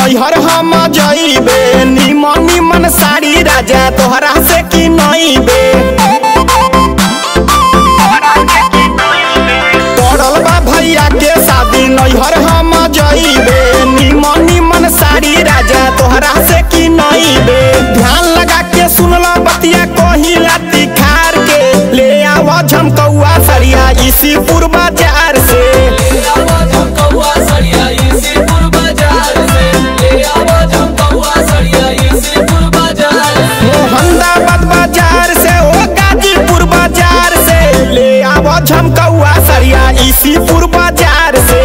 नैहर हम जइबे निमन निमन साड़ी राजा तोहरा से की नइबे पड़ल बा भैया के शादी नैहर हम जइबे निमन निमन साड़ी राजा तोहरा से की नइबे ध्यान लगा के सुनला बतिया कही लाती खार के ले आवा झमकौआ सड़िया इसीपुर बाजार से मोहम्मदाबाद बाजार से ओ गाजीपुर बाजार से ले आवा झमकौआ सड़िया इसीपुर बाजार से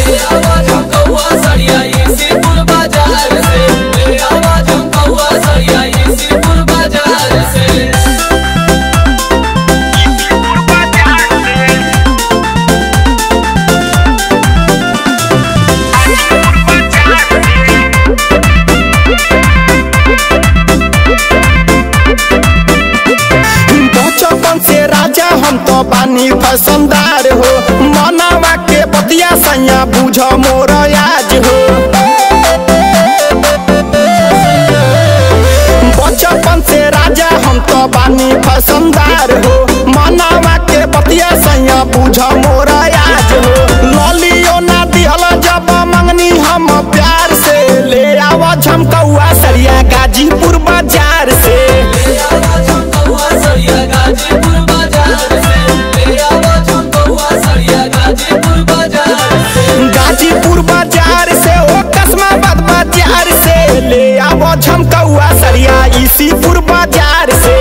हम तो बानी फैशनदार हो मनावा के बतिया सैया बुझ मोर आज हो बचपन से राजा हम तो बानी फैशनदार हो मनावा के बतिया सैया बुझ मोर आज हो ललियो ना दिहल जब मंगनी हम प्यार से ले आवा झमकौआ सड़िया गाजीपुर बाजार से गाजीपुर बाजार से ओ कस्माबाद बाजार से ले आवा झमकौआ सड़िया इसीपुर बाजार से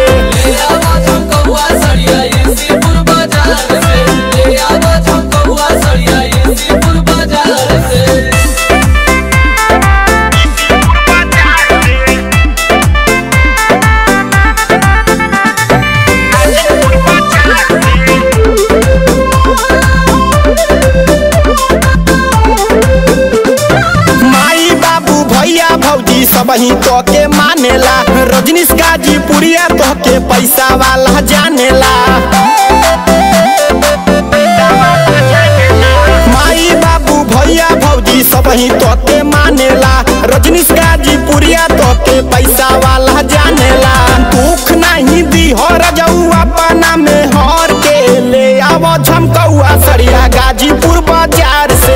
भौजी सब ही तो के मानेला रजनीश गाजीपुरिया तो के पैसा वाला जानेला माई बाबू भैया भौजी सब ही तो के मानेला रजनीश गाजीपुरिया तो के पैसा वाला जानेला दुख नहीं दी हो रजऊ अपना में हर के ले आवा झमकौआ सड़िया गाजीपुर बाजार से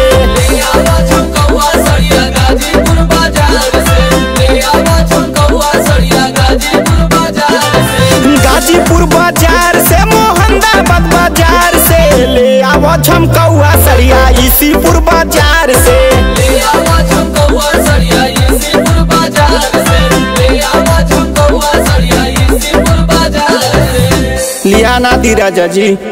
गाजीपुर बाजार से मोहम्मदाबाद बाजार से ले आवा झमकौआ सड़िया इसीपुर बाजार से लिया ना दी राजा जी।